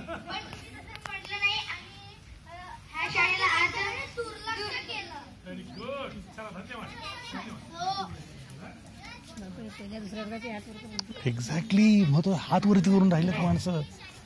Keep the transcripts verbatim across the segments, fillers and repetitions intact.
म्हटलं नाही आणि ह्या शाळेला आज दुर्लक्ष केलं. Very good. चला धन्यवाद. एक्झॅक्टली. मग तो हात वरती करून राहिले माणसं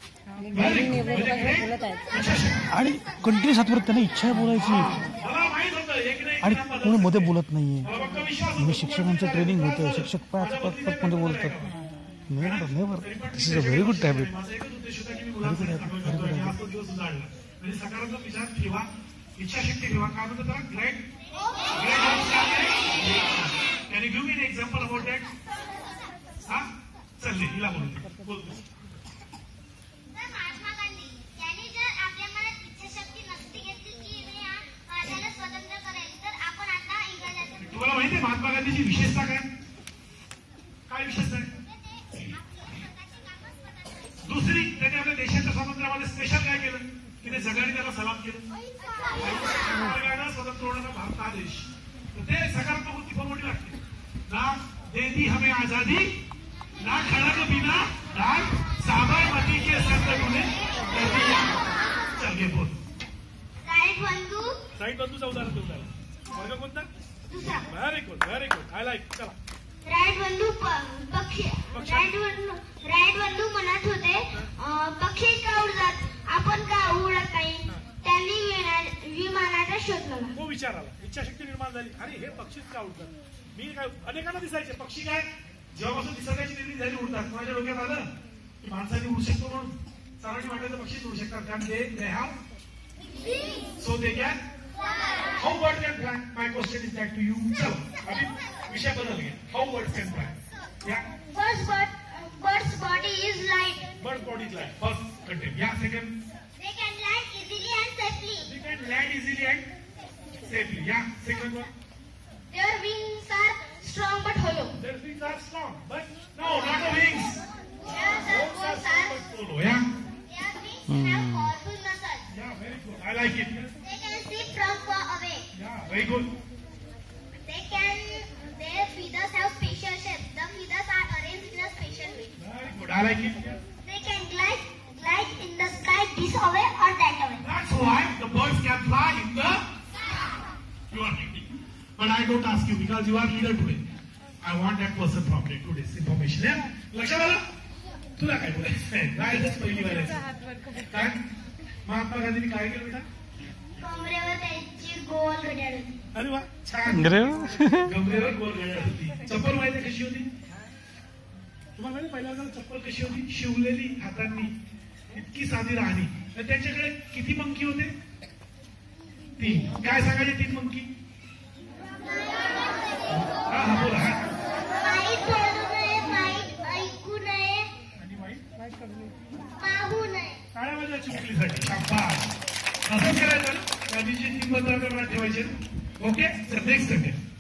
आणि कंटिन्युअस हात वरती. त्यांना इच्छा आहे बोलायची आणि कोणी मध्ये बोलत नाहीये. मी शिक्षकांचं ट्रेनिंग होतं. शिक्षक पाच पाच पाच मध्ये बोलतात. Never never. This is a very good habit. Very good habit. Very good habit. सकारात्मक विचार ठेवा. इच्छाशक्ती ठेवा. काय म्हणतो त्याला? Great. Can you give me an example about that? हा चल हिला बोलतो बोलतो. महात्मा गांधी यांनी जर आपल्या मनात इच्छाशक्ती नसती घेतली की त्याला स्वतंत्र करायचं तर आपण आता इंग्रजांच्या. तुम्हाला माहिती आहे महात्मा गांधीची विशेषता काय? काय विशेषता आहे? दुसरी, त्यांनी आपल्या देशाच्या स्वातंत्र्यामध्ये स्पेशल काय केलं की ते जगाने त्याला सलाम केलं. स्वतंत्र होणारा भारत हा देश. ते सकारात्मक वृत्ती पण मोठी लागते. ना दे दी हमें आजादी, ना खड़क बिना राग, साबरमती के संत ने कर दिया. चल के बोल. राईट बंधू. राईट बंधूचा उदाहरण देऊ त्याला. वर्ग कोणता? दुसरा. Very good. Very good. I like. चला. राईट बंधू पक्षी. राईट बंधू राईट बंधू म्हणत होते पक्षी का उडतात आपण का उडत नाही. त्यांनी विमानाचा शोध लावला. तो विचार आला. इच्छाशक्ती निर्माण झाली. अरे हे पक्षीच का उडतात. मी काय अनेकांना दिसायचे पक्षी काय जेव्हापासून दिसायची निर्मिती झाली उडतात. माझ्या डोक्यात आलं की माणसाने उडू शकतो म्हणून. चाराणी वाटायचं पक्षीच उडू शकतात कारण ते they have so they can how bird can fly. My question is that to you. चलो अभी विषय बदल गया. How birds can fly. या first bird birds body is light. Bird body is light. First content. या second they can land easily and safely. they can land easily and safely. या second one. their wings are strong but hollow. their wings are strong but no not the wings. their wings are hollow. या their wings have powerful muscles. yeah very good. I like it. they can see from far away. yeah very good. they can their feathers have special shapes. the feathers are arranged in a special way. very good. I like it. they can glide glide in the sky this away or that away. That's why the birds can fly in the sky. You are right. But I don't ask you because you are leader today. I want that person from day today's information. Yeah? लक्षात आलं? तुला काय बोलायचं? जायचंच पहिली वारायचं. काय? महात्मा गांधींनी काय केलं बेटा? कमरेवर त्यांची गोल घड्याळ होती. अरे वा छान. कमरेवर गोल घड्याळ होती. चप्पल माहिती कशी होती? तुम्हाला माहिती पहिल्यांदा चप्पल कशी होती? शिवलेली हातांनी. इतकी साधी राहणी. तर त्यांच्याकडे किती मंकी होते? तीन. काय सांगायचे तीन मंकी? हा हा बोला. वाईट बोलू नये, वाईट ऐकू नये आणि वाईट पाहू नये. काळ्या माझ्या चुकलीसाठी. शाबास. असं करायचं. गांधीजी तीन मंत्र ठेवायचे. ओके. नेक्स्ट